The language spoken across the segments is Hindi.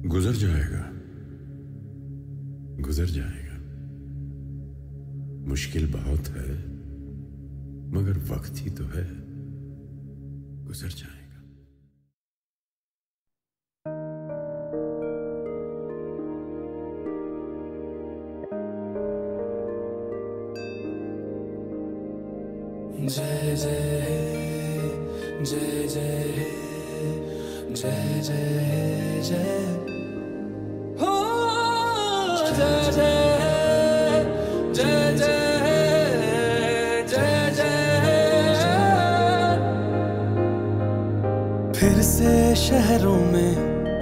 गुजर जाएगा, गुजर जाएगा। मुश्किल बहुत है मगर वक्त ही तो है, गुजर जाएगा। जय जय जय जय जय जय जय हो जय जय जय जय जय जय। फिर से शहरों में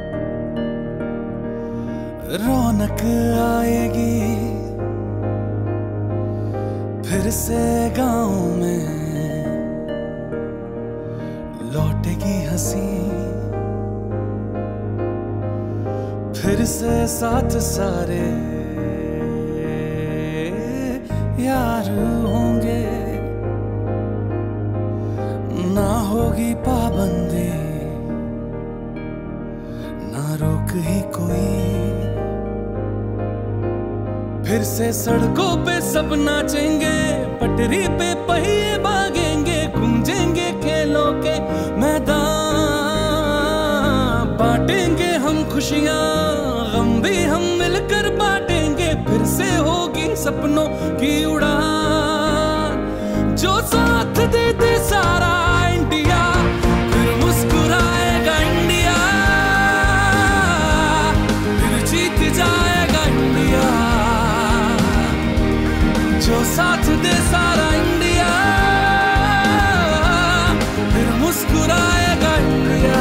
रौनक आएगी, फिर से गाँव में लौटेगी हंसी, फिर से साथ सारे यार होंगे, ना होगी पाबंदी ना रोक ही कोई, फिर से सड़कों पे सब नाचेंगे, पटरी पे पहिए भागेंगे, गूंजेंगे खेलों के मैदान, बांटेंगे हम खुशियां गम भी हम मिलकर बांटेंगे, फिर से होगी सपनों की उड़ान। जो साथ दे दे सारा इंडिया, फिर मुस्कुराएगा इंडिया, फिर जीत जाएगा इंडिया। जो साथ दे सारा इंडिया, फिर मुस्कुराएगा इंडिया।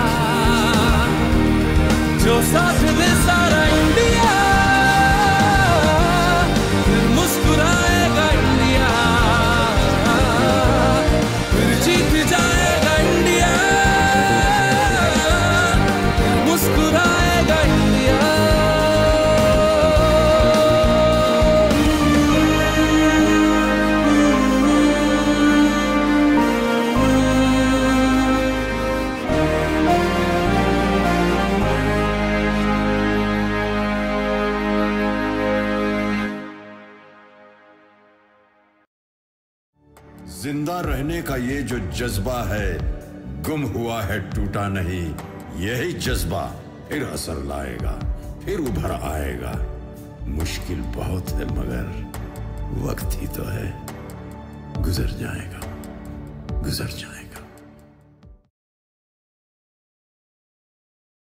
जो साथ दे सारा इंडिया, फिर मुस्कुराएगा इंडिया, फिर जीत जाएगा इंडिया, फिर मुस्कुराएगा इंडिया। जिंदा रहने का ये जो जज्बा है, गुम हुआ है टूटा नहीं, यही जज्बा फिर असर लाएगा, फिर उभर आएगा। मुश्किल बहुत है मगर वक्त ही तो है, गुजर जाएगा, गुजर जाएगा।